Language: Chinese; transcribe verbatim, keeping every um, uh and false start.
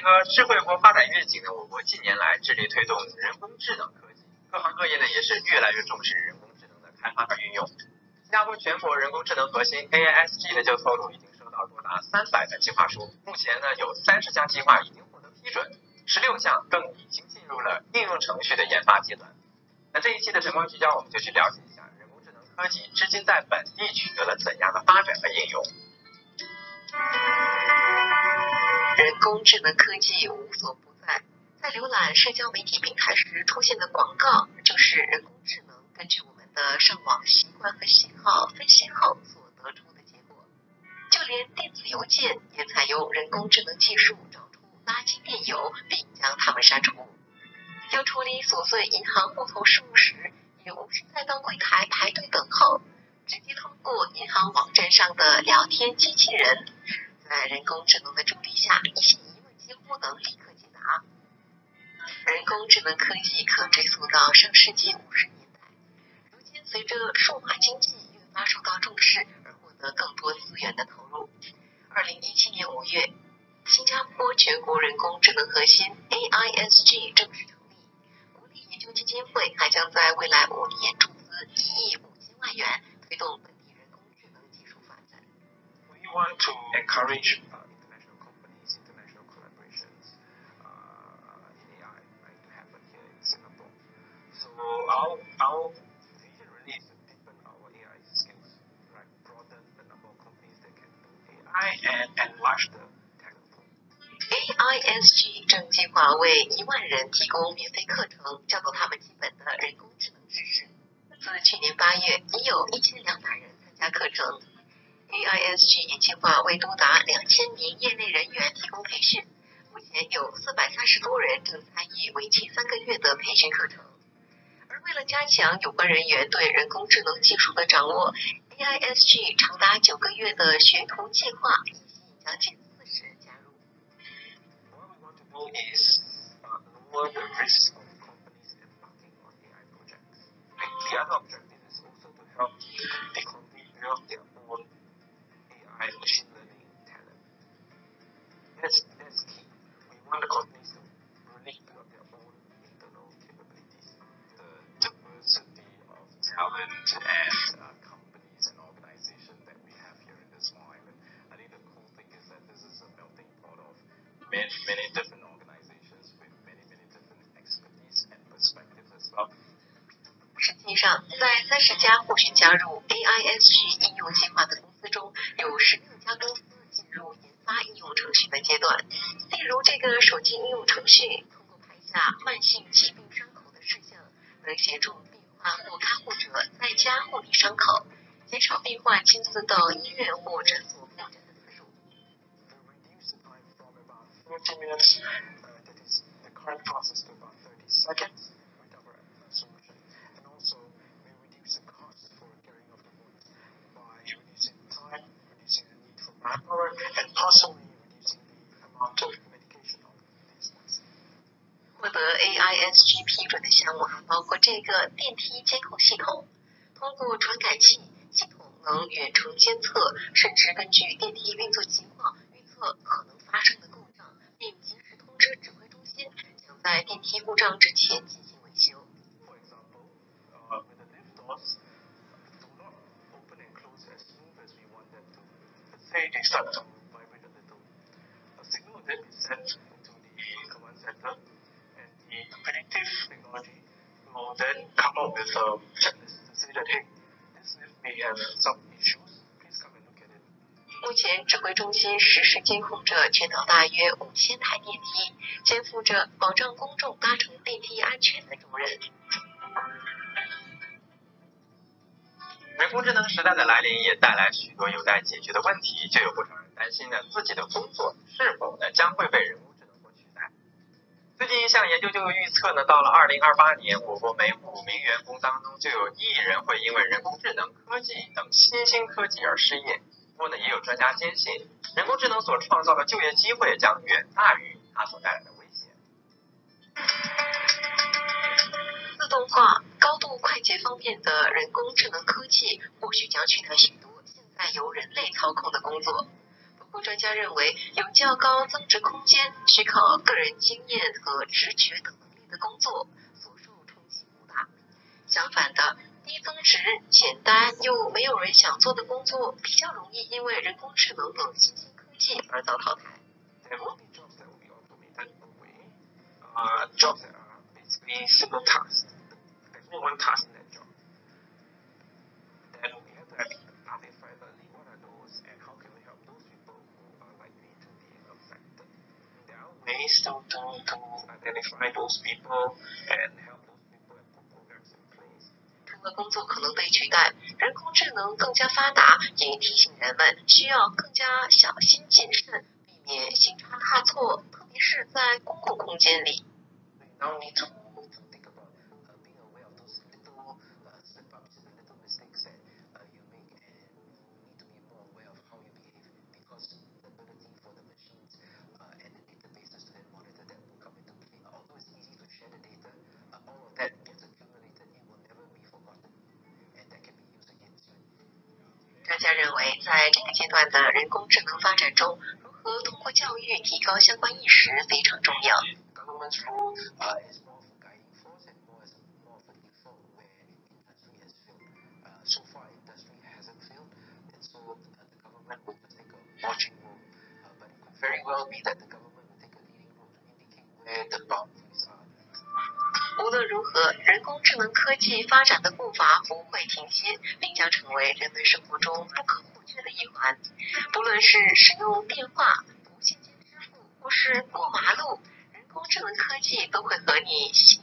合智慧国发展愿景呢，我国近年来致力推动人工智能科技，各行各业呢也是越来越重视人工智能的开发和运用。新加坡全国人工智能核心 A I S G 呢就透露，已经收到多达三百个计划书，目前呢有三十项计划已经获得批准，十六项更已经进入了应用程序的研发阶段。那这一期的晨光聚焦，我们就去了解一下人工智能科技至今在本地取得了怎样的发展和应用。 人工智能科技无所不在，在浏览社交媒体平台时出现的广告，就是人工智能根据我们的上网习惯和喜好分析后所得出的结果。就连电子邮件也采用人工智能技术找出垃圾电邮，并将它们删除。要处理琐碎银行户头事务时，也无需再到柜台排队等候，直接通过银行网站上的聊天机器人，在人工智能的助力下，一些疑问几乎能立刻解答。人工智能科技可追溯到上世纪五十年代，如今随着数码经济越发受到重视而获得更多资源的投入。二零一七年五月，新加坡全国人工智能核心 A I S G 正式成立，国立研究基金会还将在未来五年注资一亿五千万元，推动本地人工智能技术发展。 We want to encourage uh, international companies, international collaborations uh, in A I, right, to happen here in Singapore. So our our vision really is to deepen our A I skills, right, broaden the number of companies that can do A I and enlarge the talent pool. A I S G 正计划为一万人提供免费课程，教导他们基本的人工智能知识。自去年八月，已有一千两百人参加课程。A I S G 也计划为多达两千名业内人员提供培训，目前有四百三十多人正参与为期三个月的培训课程。而为了加强有关人员对人工智能技术的掌握 ，A I S G 长达九个月的学徒计划已吸引将近四十人加入。 What we want to do is uh, lower the risk of companies embarking on A I projects. And the other objective is also to help the company build their own A I machine learning talent. That's that's key. We want the companies to really build their own internal capabilities. The diversity of talent and uh, companies and organizations that we have here in this small island. I think the cool thing is that this is a melting pot of many many different organizations with many many different expertise and perspectives as well. 实际上，在三十家获许加入 A I S G 应用计划的公司中，有十六家公司进入研发应用程序的阶段。例如，这个手机应用程序通过拍下慢性疾病伤口的事项，能协助病患或看护者在家护理伤口，减少病患亲自到医院或诊所复诊的次数。 To reduce the time from about thirty minutes, uh, that is the current process, to about thirty seconds with our uh, solution. And also, we reduce the cost for carrying of the wounds by reducing time, reducing the need for manpower, and possibly reducing the amount of medication of these ones. 获得 A I S G 批准的项目还包括这个电梯监控系统，通过传感器，系统能远程监测，甚至根据电梯运作情况预测可能发生的故障，并及时通知指挥中心，想在电梯故障之前进行维修。 For example, uh, with the lift doors, do not open and close as smooth as we want them to. Let's say they start to vibrate a little. A signal will then be sent into the command center, and the predictive technology will then come up with a checklist to say that, hey, this lift may have some issues. Please come and look at it. 目前，指挥中心实时监控着全岛大约五千台电梯，肩负着保障公众搭乘电梯安全的重任。 人工智能时代的来临也带来许多有待解决的问题，就有不少人担心呢，自己的工作是否呢将会被人工智能所取代。最近一项研究就预测呢，到了二零二八年，我国每五名员工当中就有一人会因为人工智能科技等新兴科技而失业。不过呢，也有专家坚信，人工智能所创造的就业机会将远大于它所带来的危险。 自动化、高度快捷方便的人工智能科技，或许将取代许多现在由人类操控的工作。不过专家认为，有较高增值空间、需靠个人经验和直觉等能力的工作，所受冲击不大。相反的，低增值、简单又没有人想做的工作，比较容易因为人工智能等新兴科技而遭淘汰。 There will be jobs that will be automated away. Uh, jobs that are basically simple tasks. There's only one task in that job. Then we have to identify early what are those and how can we help those people who are likely to be affected. There are ways to, to, to identify those people and help those people and put programs in place. 除了工作可能被取代，人工智能更加发达，也提醒人们需要更加小心谨慎，避免行差踏错，特别是在公共空间里。 We now need to, to think about uh, being aware of those little uh, slip-ups and little mistakes that uh, you make, and you need to be more aware of how you behave, because the ability for the machines uh, and the databases to then monitor that will come into play. Although it's easy to share the data, uh, all of that gets accumulated, it will never be forgotten, and that can be used against you. 专家认为，在这个阶段的人工智能发展中，如何通过教育提高相关意识非常重要。 Government's role uh, is more of a guiding force and more, as a, more of a default where industry has failed. Uh, so far, industry hasn't failed, and so uh, the government will just take a watching role. Uh, but it could very well be that the government will take a leading role to indicate where the boundaries are. 无论如何，人工智能科技发展的步伐不会停歇，并将成为人们生活中不可或缺的一环。不论是使用电话、无现金支付，或是过马路，人工智能科技都会和你息